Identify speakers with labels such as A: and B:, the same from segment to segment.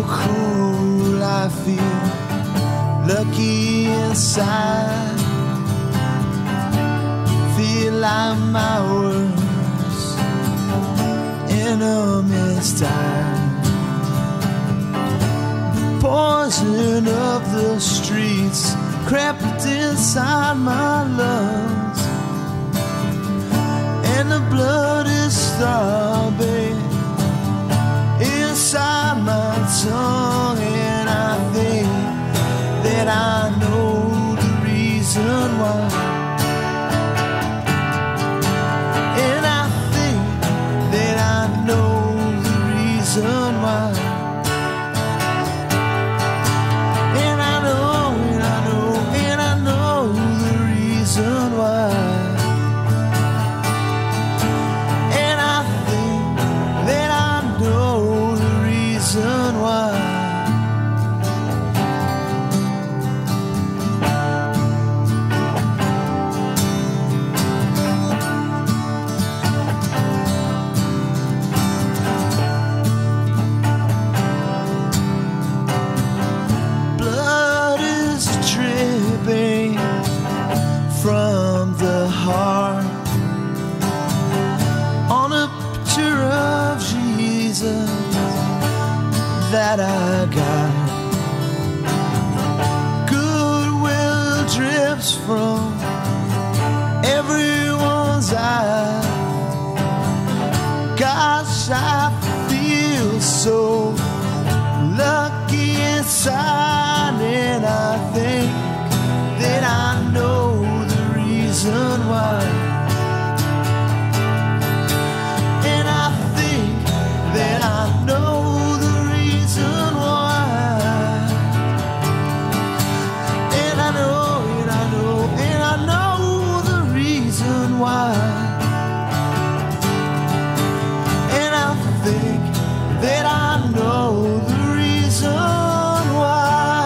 A: cool I feel, lucky inside. Feel like my worst enemy's died. Poison of the streets crept inside my lungs, and the blood is throbbing inside my tongue. And I think that I know the reason why. And I think that I know the reason why. And I know, and I know, and I know the reason why. And I think that I know the reason why. Blood is dripping from the heart on a picture of Jesus that I got. Goodwill drips from everyone's eye. Gosh, I feel so lucky inside, and I think that I know the reason why. And I think that I know the reason why. And I know, and I know, and I know the reason why. And I think that I know the reason why.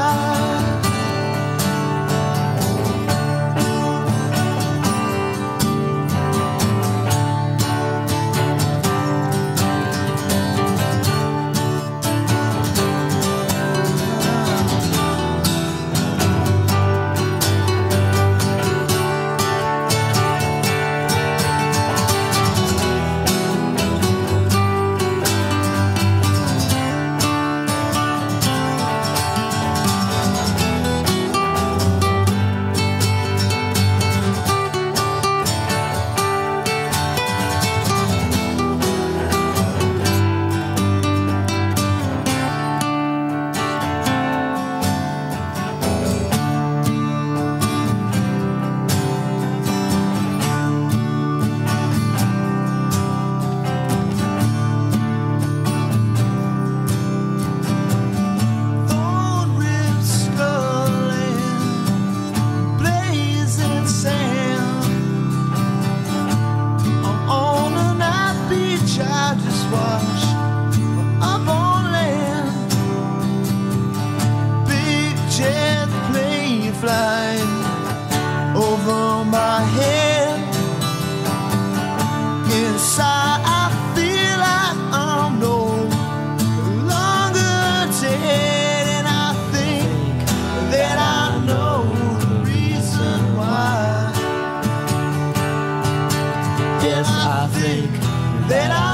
A: Flying over my head. Inside I feel like I'm no longer dead. And I think that I know the reason why. Yes, I think that I